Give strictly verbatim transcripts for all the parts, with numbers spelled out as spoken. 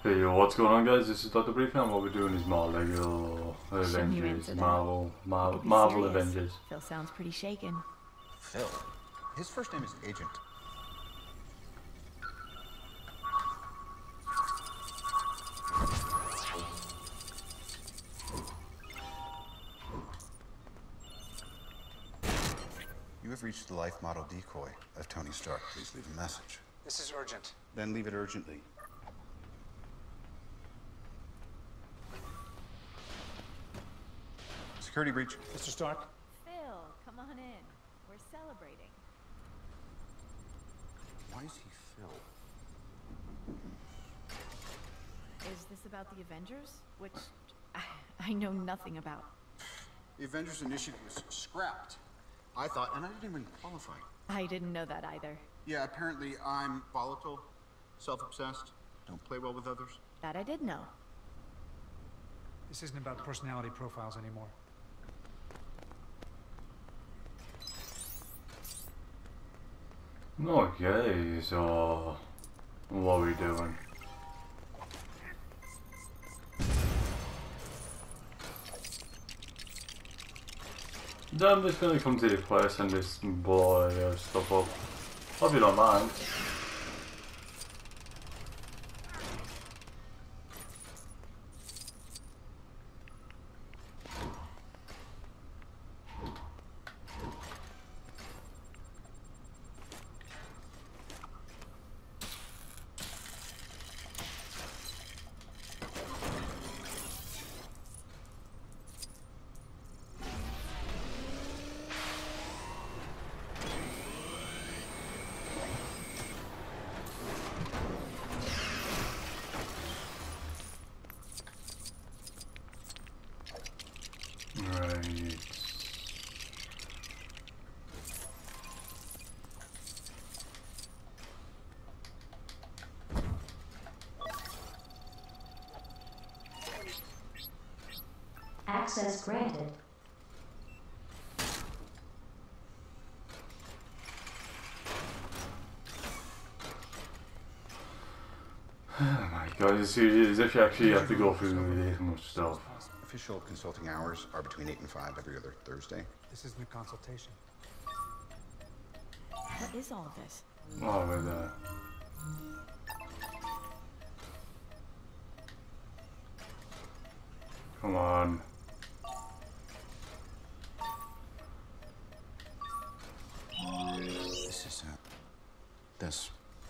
Hey yo, what's going on guys? This is Doctor Briefing and what we're doing is more Lego Avengers, Marvel, Mar Marvel serious. Avengers. Phil sounds pretty shaken. Phil? His first name is Agent. You have reached the life model decoy of Tony Stark. Please leave a message. This is urgent. Then leave it urgently. Security breach. Mister Stark? Phil, come on in. We're celebrating. Why is he Phil? Is this about the Avengers? Which I, I know nothing about. The Avengers Initiative was scrapped. I thought, and I didn't even qualify. I didn't know that either. Yeah, apparently I'm volatile, self-obsessed, don't play well with others. That I did know. This isn't about personality profiles anymore. Okay, so what are we doing? I'm just gonna come to your place and just blow your stuff up. Hope you don't mind. Right. Access granted. Oh my god, it's as if you actually have to go through this much stuff. Official consulting hours are between eight and five every other Thursday. This isn't a consultation. What is all of this? Oh, with that. Come on. This is, uh, this.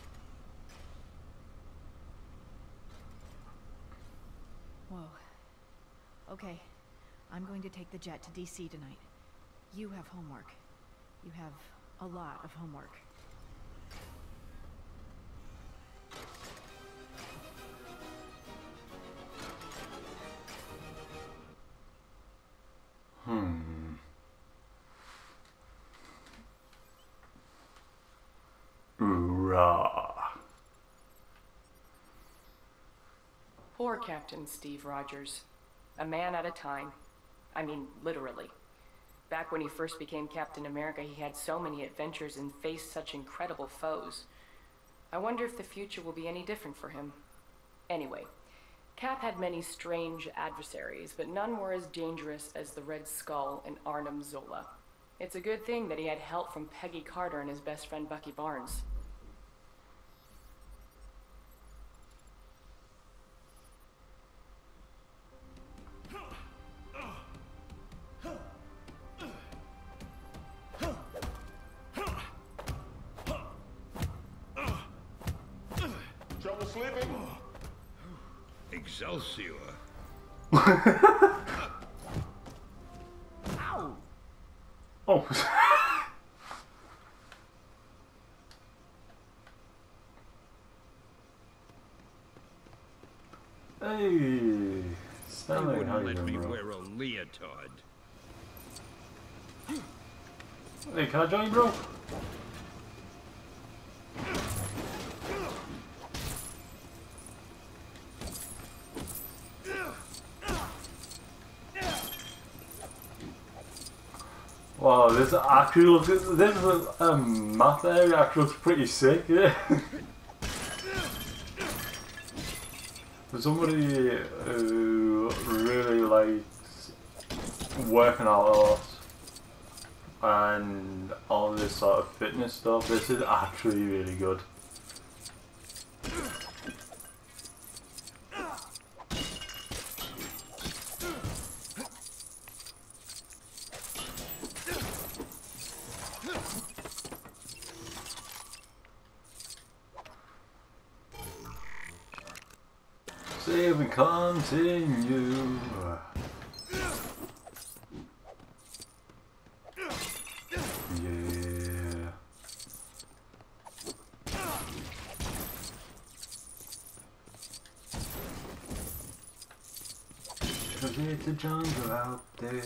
Whoa. Okay. I'm going to take the jet to D C tonight. You have homework. You have a lot of homework. Hmm. Hoorah. Poor Captain Steve Rogers. A man at a time. I mean, literally. Back when he first became Captain America, he had so many adventures and faced such incredible foes. I wonder if the future will be any different for him. Anyway, Cap had many strange adversaries, but none were as dangerous as the Red Skull and Arnim Zola. It's a good thing that he had help from Peggy Carter and his best friend Bucky Barnes. Trouble sleeping? Excelsior. Ow! Oh. Hey, Stanley, They how wouldn't you let me doing, bro? wear a leotard. Hey, can I join you, bro? Wow, this actually looks, this um, map area actually looks pretty sick, yeah. For somebody who really likes working out a lot and all this sort of fitness stuff, this is actually really good. Save and continue. Yeah. Cause it's a jungle out there.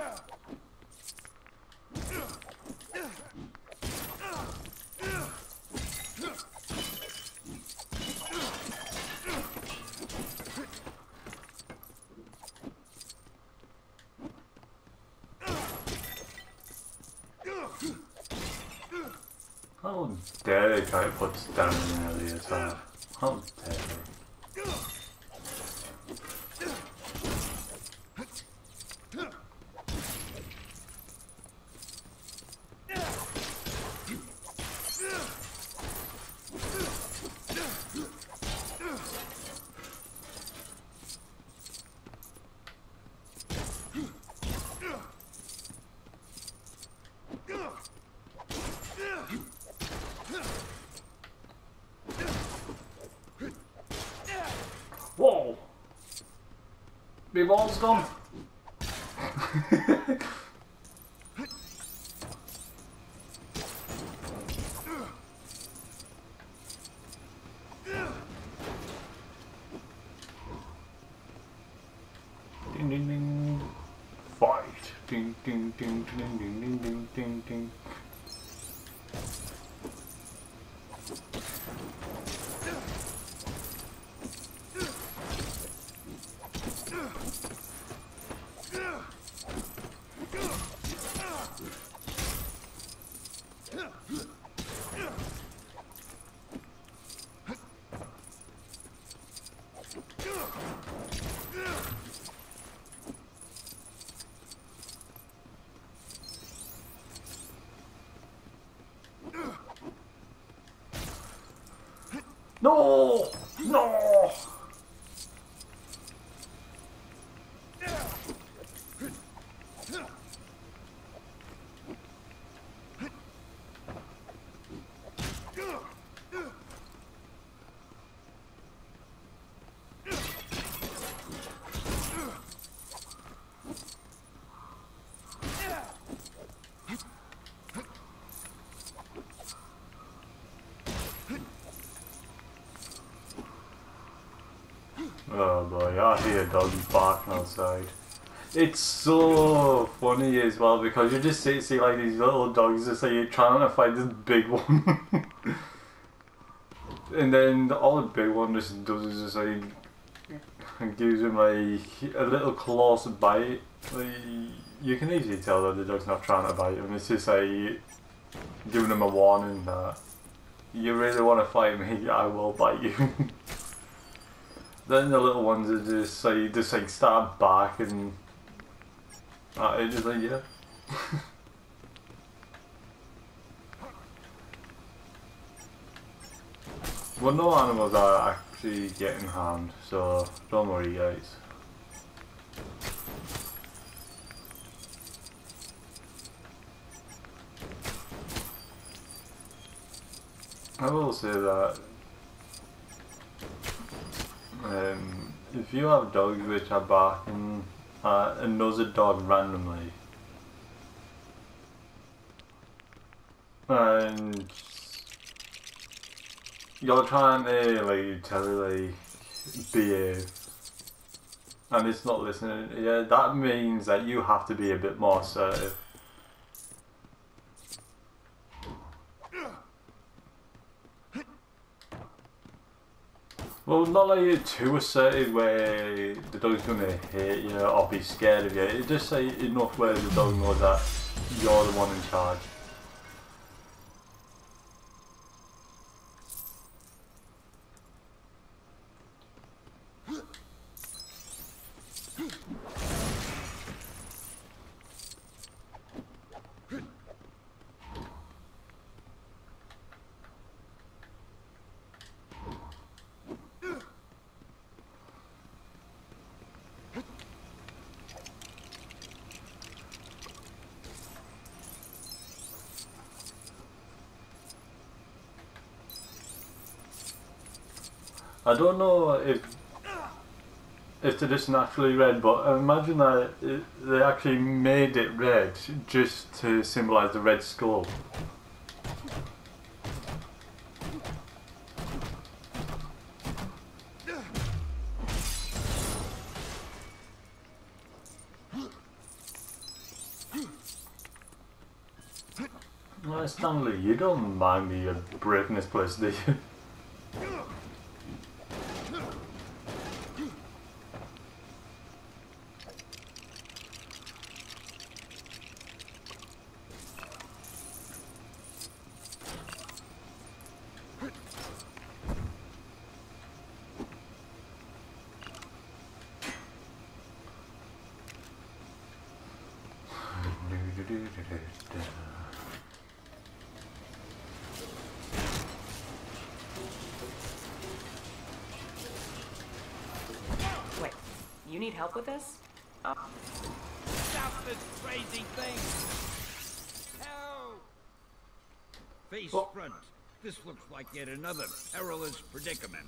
How dare they try to put stamina in the attack? How dare they? Whoa! My ball's gone. Ding ding ding. Fight. Ding ding ding ding ding ding ding ding ding. No! No! Oh boy, I hear dogs barking outside. It's so funny as well because you just see, see like these little dogs just like trying to fight this big one. And then all the big one just does is just like and gives him like a little close bite. Like, you can easily tell that the dog's not trying to bite him, it's just like giving him a warning that you really want to fight me, I will bite you. Then the little ones are just like, just like start barking at it, just like, yeah. Well, no animals are actually getting harmed, so don't worry guys. I will say that Um, if you have dogs which are barking at another dog randomly, and you're trying to like tell it like behave, and it's not listening, yeah, that means that you have to be a bit more assertive. Well, not like you're too assertive where the dog's gonna hate you or be scared of you. It's just like enough where the dog knows that you're the one in charge. I don't know if if they're just naturally red, but I imagine that it, they actually made it red just to symbolise the Red Skull. Well, Stanley, you don't mind me breaking this place, do you? Wait, you need help with this? Oh. Stop this crazy thing! Help! Face Oh. front. This looks like yet another perilous predicament.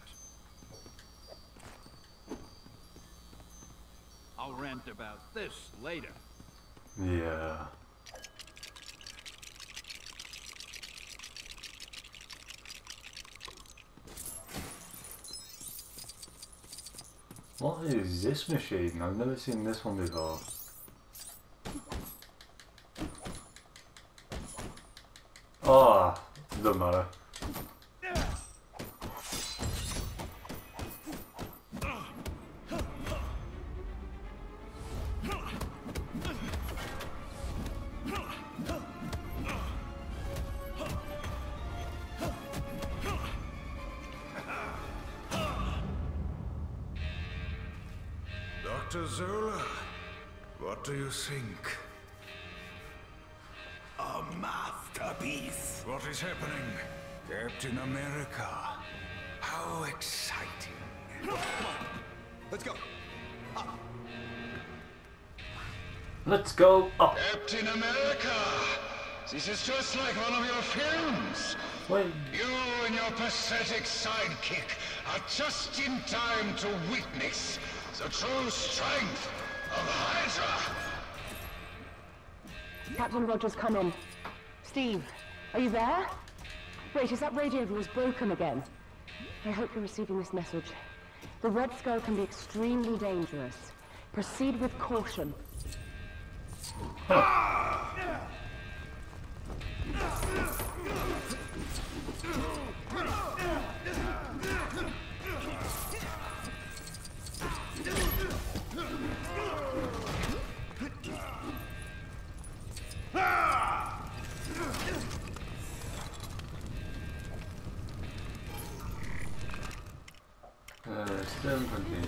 I'll rant about this later. Yeah. What is this machine? I've never seen this one before. Oh, doesn't matter. Doctor Zola, what do you think? A masterpiece. What is happening? Captain America. How exciting. Let's go. Up. Let's go up. Captain America! This is just like one of your films. Wait. You and your pathetic sidekick are just in time to witness the true strength of Hydra. Captain Rogers, come in. Steve, are you there? Wait, is that radio voice broken again? I hope you're receiving this message. The Red Skull can be extremely dangerous. Proceed with caution. Uh, still continue.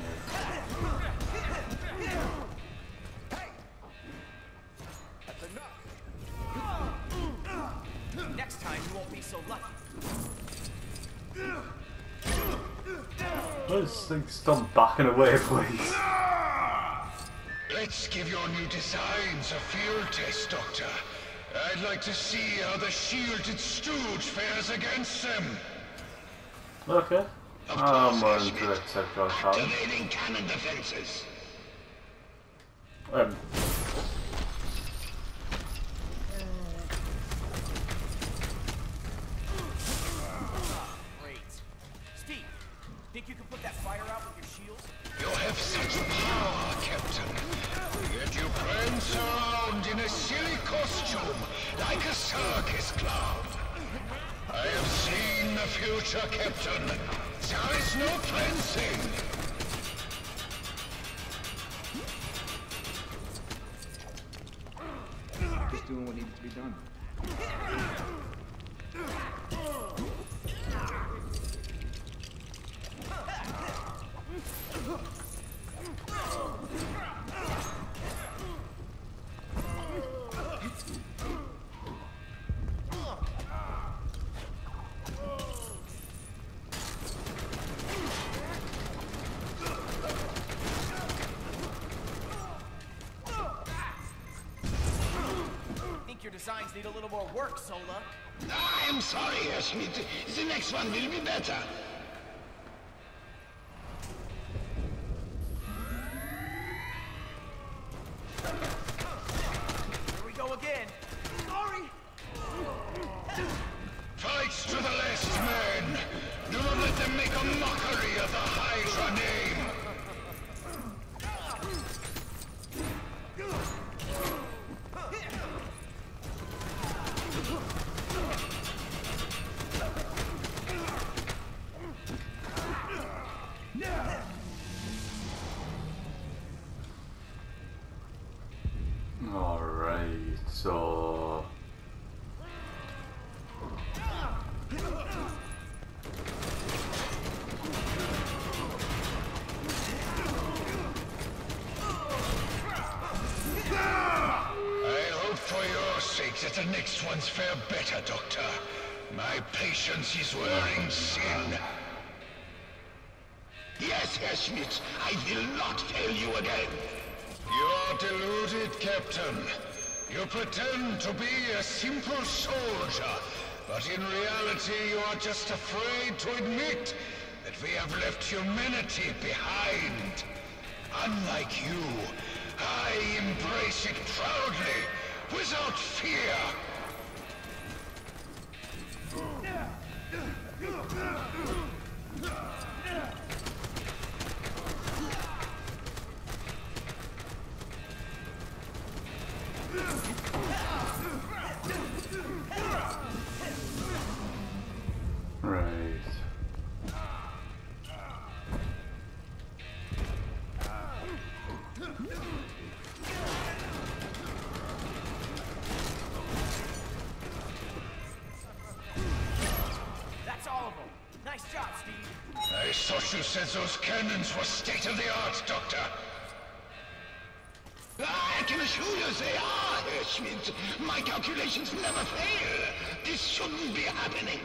Next time you won't be so lucky. Let's think, stop backing away, please. Let's give your new designs a field test, Doctor. I'd like to see how the shielded stooge fares against them. Okay. Of I'm course, going to accept our challenge. Activating cannon defenses. Um, Great. Steve, think you can put that fire out with your shield? You have such power, Captain. Yet you prance around in a silly costume like a circus clown. I have seen the future, Captain. There is no prancing. Just doing what needed to be done. Your designs need a little more work, Zola. I'm sorry, Herr Schmidt. The next one will be better. so... That the next ones fare better, Doctor. My patience is wearing thin. Yes, Herr Schmidt, I will not fail you again. You're deluded, Captain. You pretend to be a simple soldier, but in reality you are just afraid to admit that we have left humanity behind. Unlike you, I embrace it proudly. Without fear! Right. I thought you said those cannons were state-of-the-art, Doctor. I can assure you they are, Herr Schmidt. My calculations never fail. This shouldn't be happening.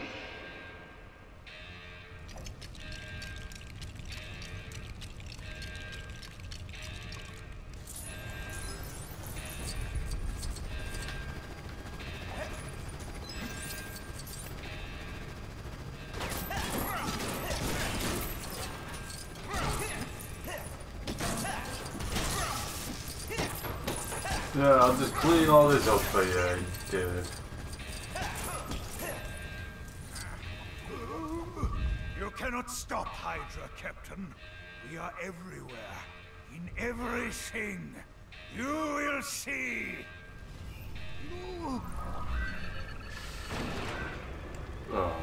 Yeah, I'll just clean all this up for you, dude. You cannot stop Hydra, Captain. We are everywhere. In everything. You will see. Oh no.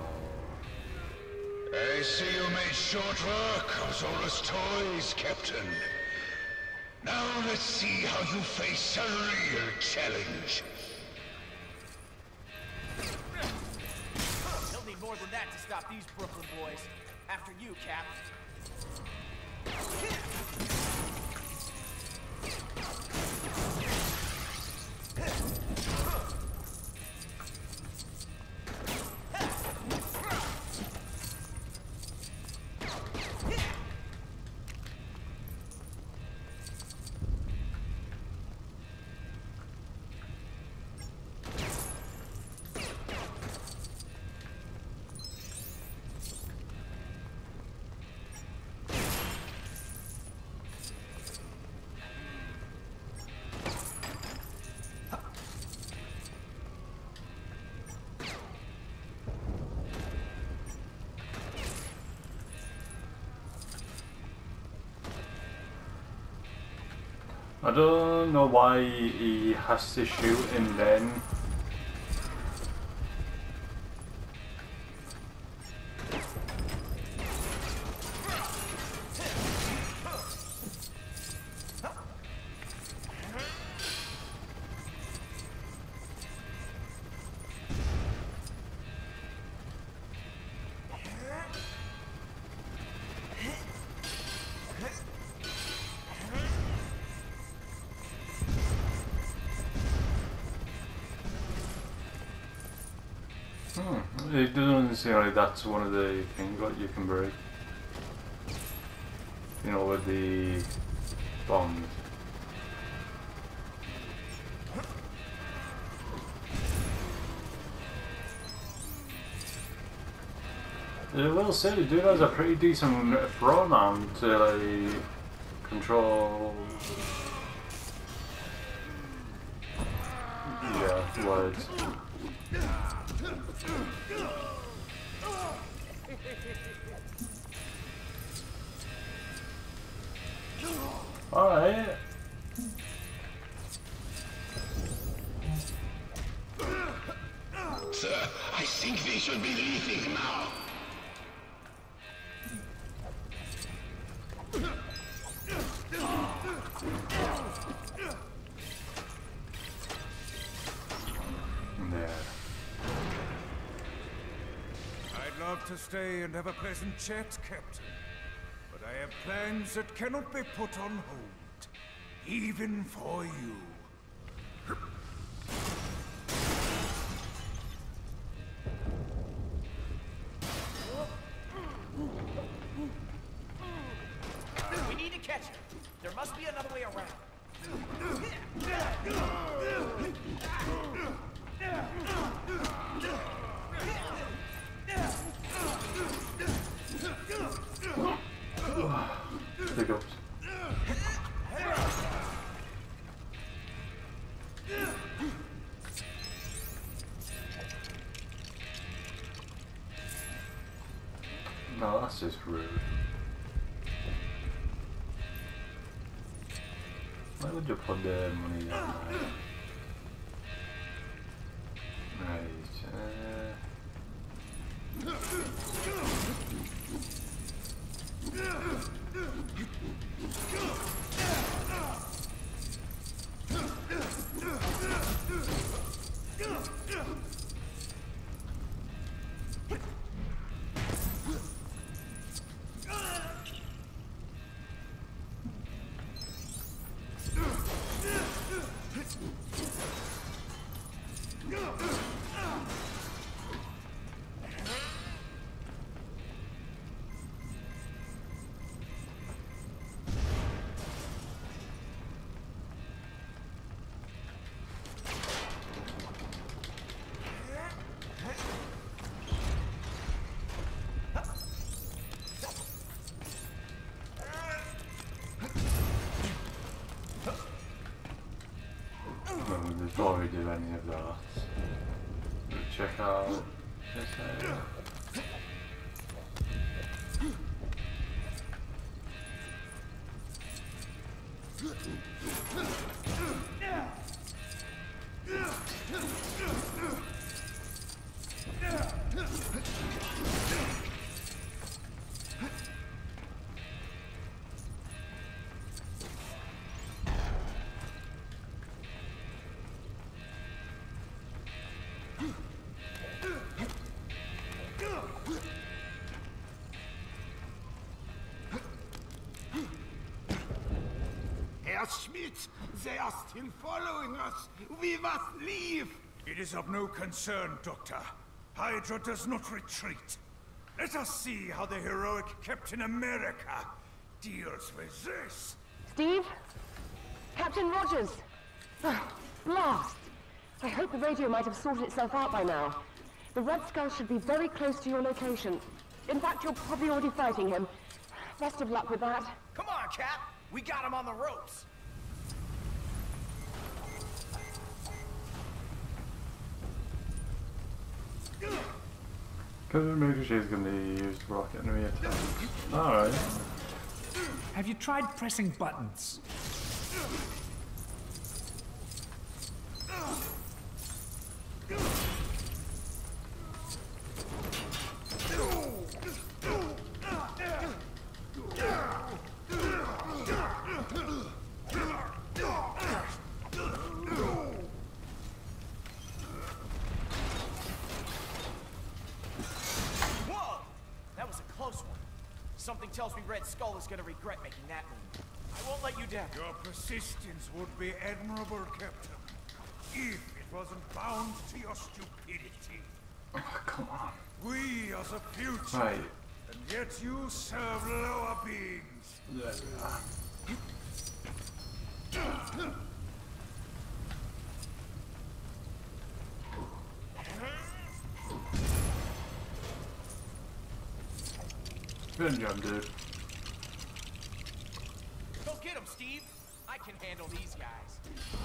I see you made short work of Zola's toys, Captain. Now let's see how you face a real challenge. He'll need more than that to stop these Brooklyn boys. After you, Cap. I don't know why he has to shoot him then. Hmm. It doesn't seem like that's one of the things that you can break. You know, with the bombs. I will say the dude has a pretty decent throw arm to like control. Yeah, words. Alright. Sir, I think we should be leaving now. like to stay and have a pleasant chat, Captain. But I have plans that cannot be put on hold. Even for you. We need to catch him. There must be another way around. There goes. No, that's just rude. Why would you put the money down there? Right, uh... Before we do any of that, check out this area. Herr Schmidt, they are still following us. We must leave. It is of no concern, Doctor. Hydra does not retreat. Let us see how the heroic Captain America deals with this. Steve? Captain Rogers! Blast! I hope the radio might have sorted itself out by now. The Red Skull should be very close to your location. In fact, you're probably already fighting him. Best of luck with that. Come on, Cap! We got him on the ropes! Because maybe she's going to use rocket enemy attacks. Alright. Have you tried pressing buttons? Something tells me Red Skull is gonna regret making that move. I won't let you down. Your persistence would be admirable, Captain, if it wasn't bound to your stupidity. Oh, come on. We are the future, right. And yet you serve lower beings. Yeah. Good job, dude. Go get him, Steve. I can handle these guys.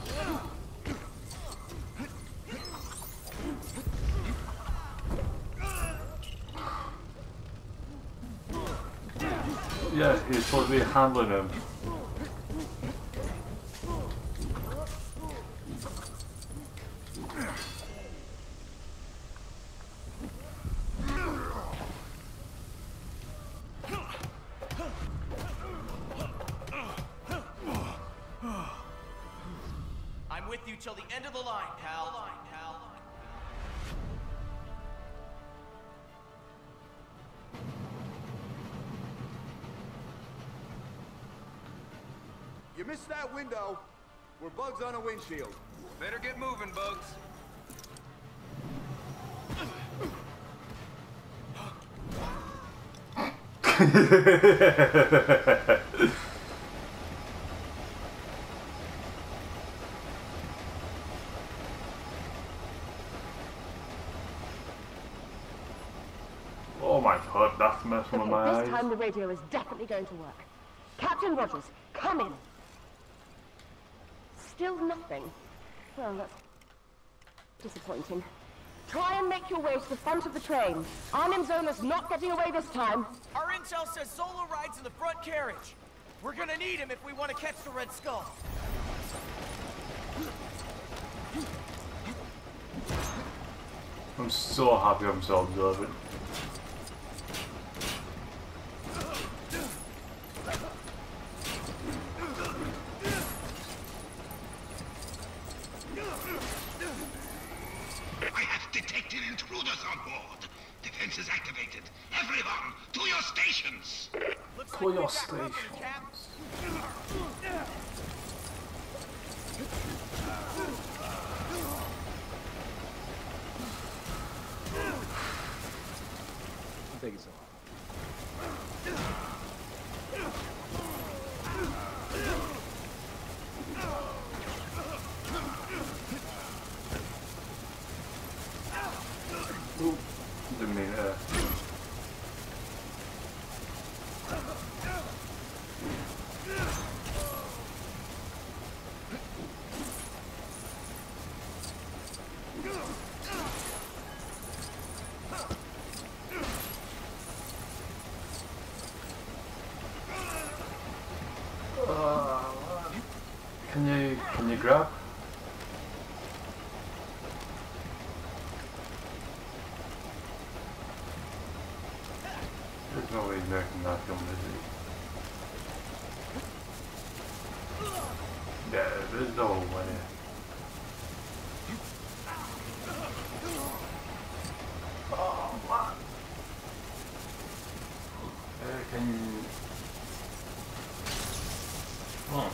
Yeah, he's supposed to be handling him. I'm with you till the end of the line, pal. You missed that window. We're bugs on a windshield. Better get moving, Bugs. Oh my god, that's messing with my Okay, eyes. this time the radio is definitely going to work. Captain Rogers, come in. Still nothing. Well, that's disappointing. Try and make your way to the front of the train. Arnim Zola's not getting away this time. Our intel says Zola rides in the front carriage. We're gonna need him if we want to catch the Red Skull. I'm so happy I'm so observant. I have detected intruders on board. Defenses activated. Everyone, to your stations. To your stations. Take it so. Ooh, didn't mean it. Uh, can you can you grab? There's no way he's making that film, is he? Yeah, there's no way. Oh, what? Uh, can you... Oh.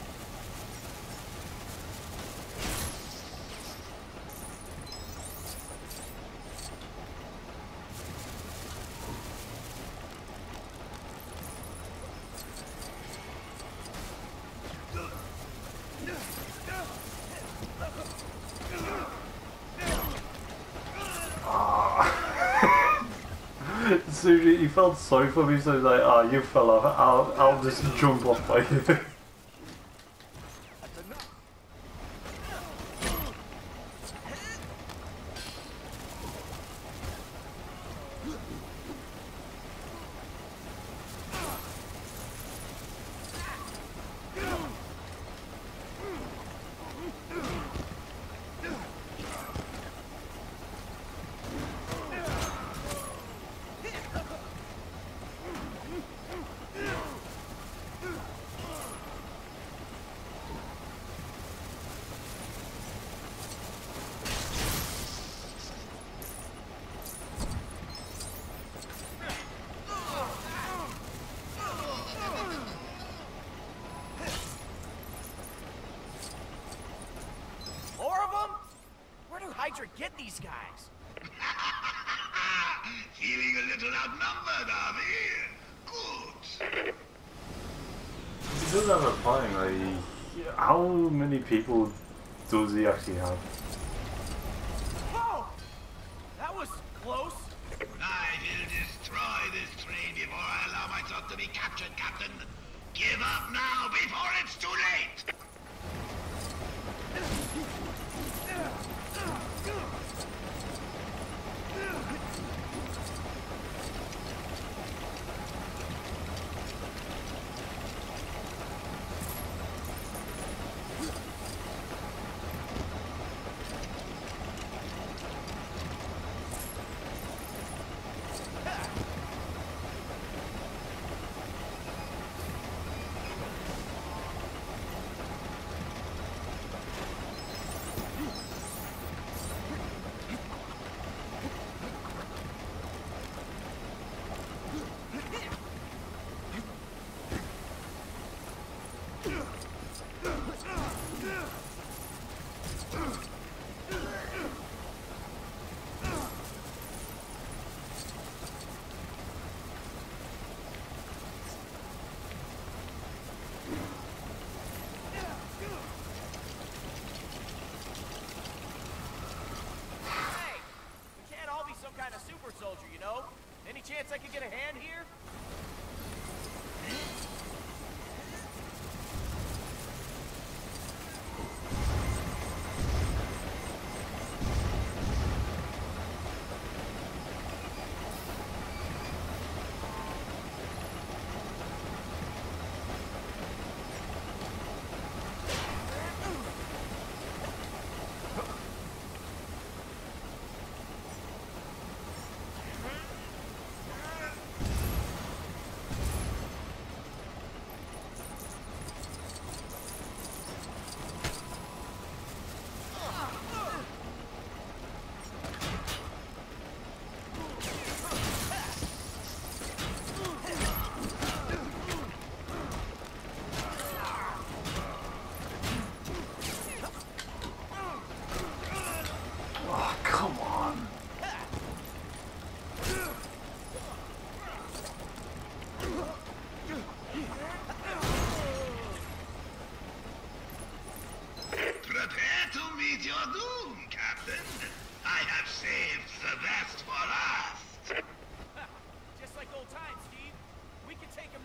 So he felt sorry for me, so he's like, oh, you fell off, I'll, I'll just jump off by you. Get these guys. Feeling a little outnumbered, are they? Good. He does have a point, like, how many people does he actually have? Whoa! That was close. I will destroy this train before I allow myself to be captured, Captain. Give up now before it's too late.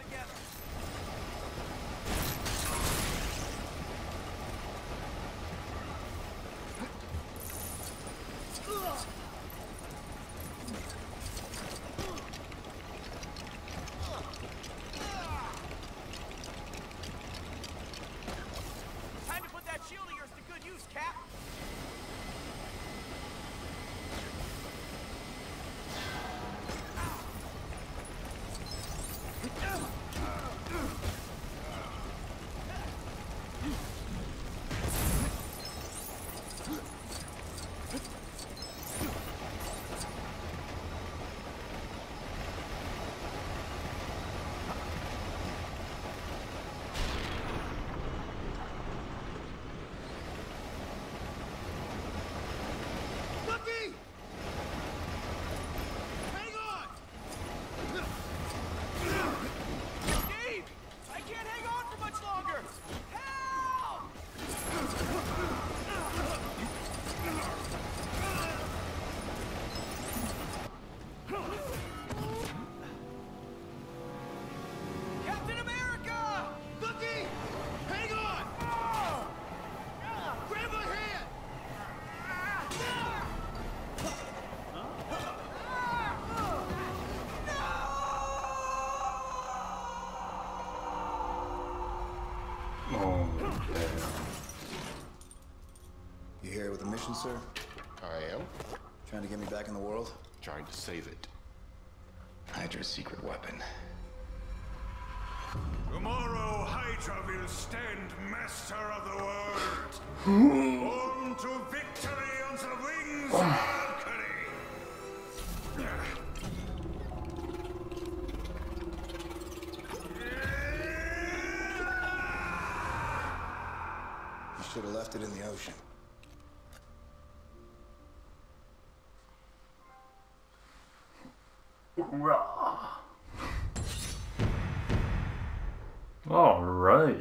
together. Time to put that shield of yours to good use, Cap. Lucky! Hang on! Steve! I can't hang on for much longer! Help! Captain America! Lucky! Hang on! Grab my hand! Oh, damn. You here with a mission, sir? I am Trying to get me back in the world? trying to save it. Hydra's secret weapon. Tomorrow, Hydra will stand master of the world. On to victory on the wings of Valkyrie. You should have left it in the ocean. All right.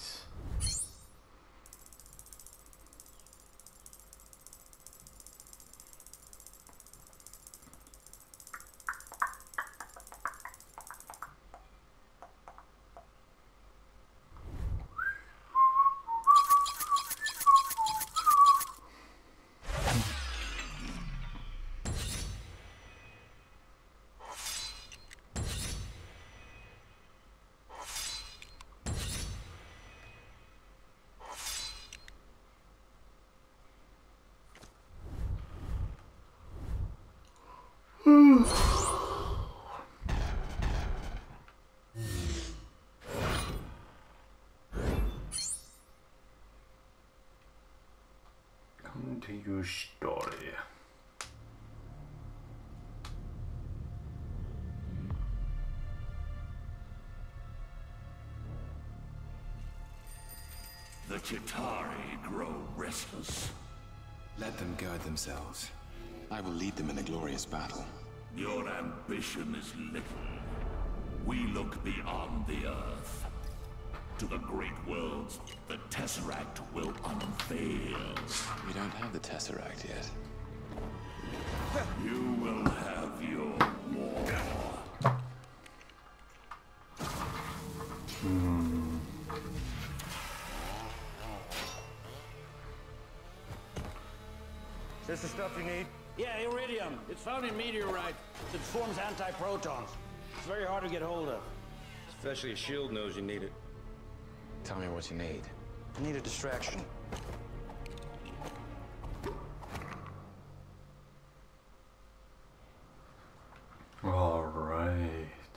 Come to your story. The Chitauri grow restless. Let them guard themselves. I will lead them in a glorious battle. Your ambition is little. We look beyond the Earth. To the great worlds the Tesseract will unveil. We don't have the Tesseract yet. You will have your war. Hmm. Is this the stuff you need? Yeah, iridium. It's found in meteorite that forms antiprotons. It's very hard to get hold of. Especially a shield knows you need it. Tell me what you need. I need a distraction. All right.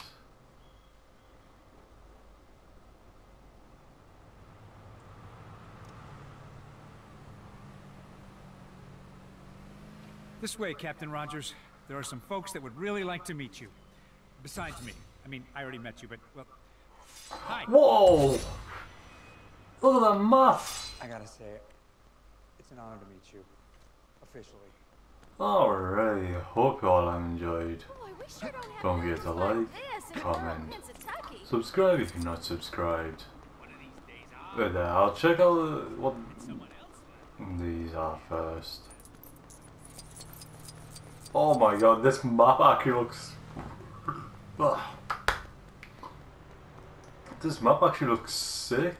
This way, Captain Rogers. There are some folks that would really like to meet you. Besides me. I mean, I already met you, but, well... Hi! Whoa! Look at that map! I gotta say, it's an honor to meet you. Officially. Alright, hope you all enjoyed. Don't forget to like, comment, subscribe if you're not subscribed. But uh, I'll check out what these are first. Oh my god, this map actually looks... Ugh. This map actually looks sick.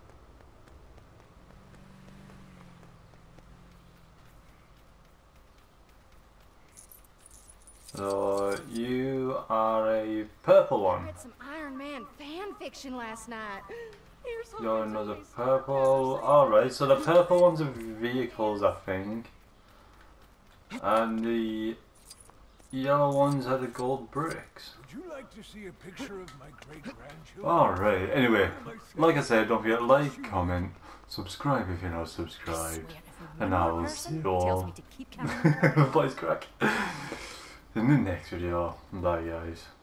So you are a purple I one. read some Iron Man fan fiction last night. Here's You're another purple. Alright, so the purple ones are vehicles, I think. And the yellow ones are the gold bricks. Would you like to see a picture of my great-grandchildren? Alright, anyway, like I said, don't forget to like, comment, subscribe if you're not subscribed. And I will see you all. Voice crack. In the next video. Bye guys.